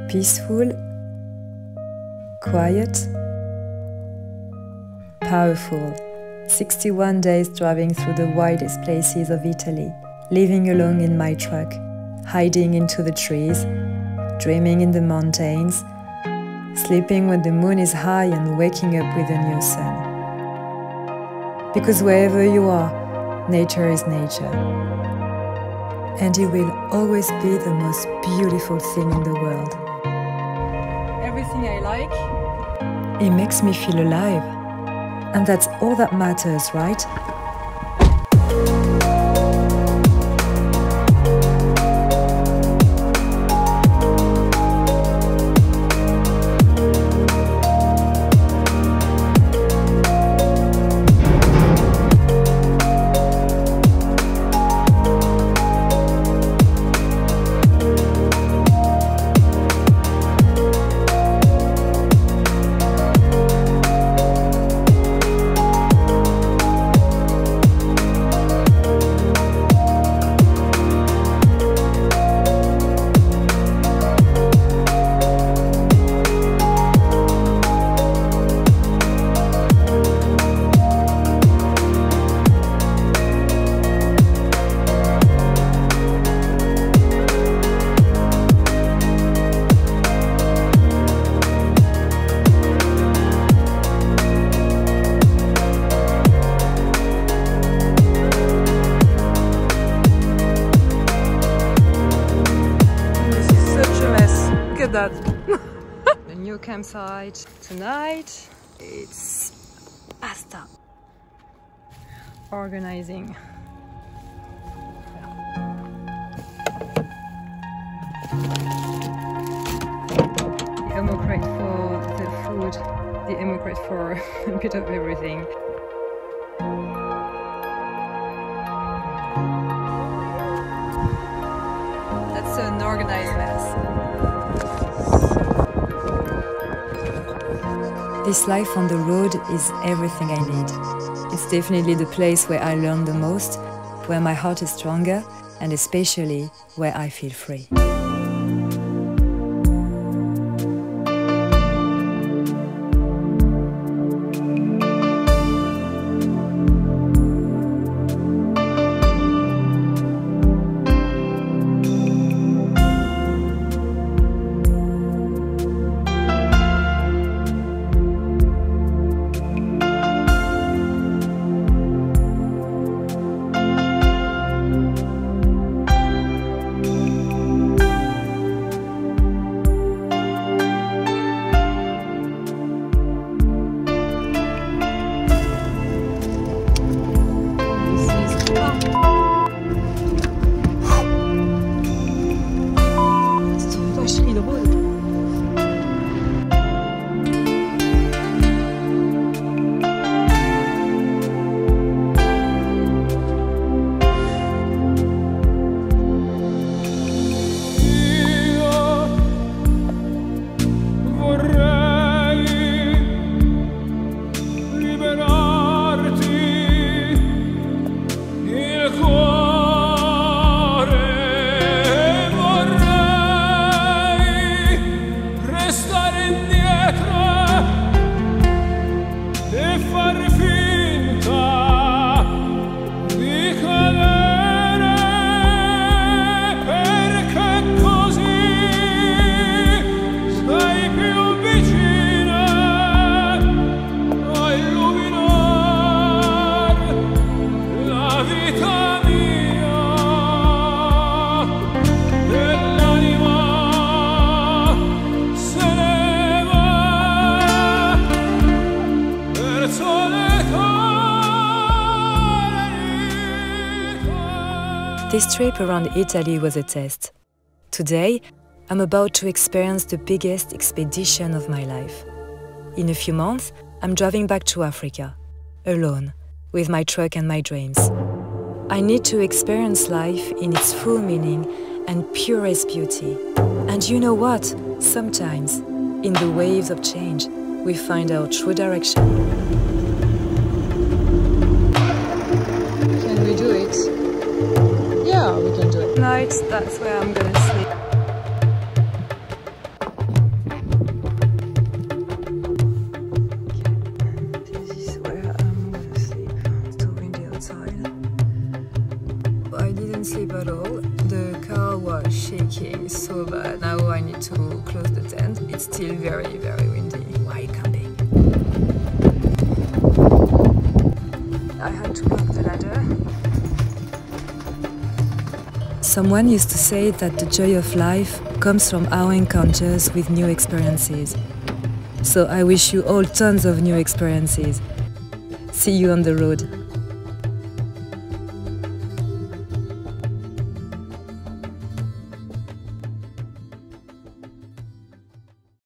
Peaceful, quiet, powerful. 61 days driving through the wildest places of Italy, living alone in my truck, hiding into the trees, dreaming in the mountains, sleeping when the moon is high and waking up with a new sun. Because wherever you are, nature is nature. And it will always be the most beautiful thing in the world. Everything I like. It makes me feel alive. And that's all that matters, right? That the new campsite tonight. It's pasta organizing. The ammo crate for the food, the ammo crate for a bit of everything. That's an organized mess. This life on the road is everything I need. It's definitely the place where I learn the most, where my heart is stronger, and especially where I feel free. This trip around Italy was a test. Today, I'm about to experience the biggest expedition of my life. In a few months, I'm driving back to Africa, alone, with my truck and my dreams. I need to experience life in its full meaning and purest beauty. And you know what? Sometimes, in the waves of change, we find our true direction. Can we do it? Yeah, we can do it. Tonight, that's where I'm gonna sleep. decided to close the tent. It's still very, very windy while camping. I had to walk the ladder. Someone used to say that the joy of life comes from our encounters with new experiences. So I wish you all tons of new experiences. See you on the road.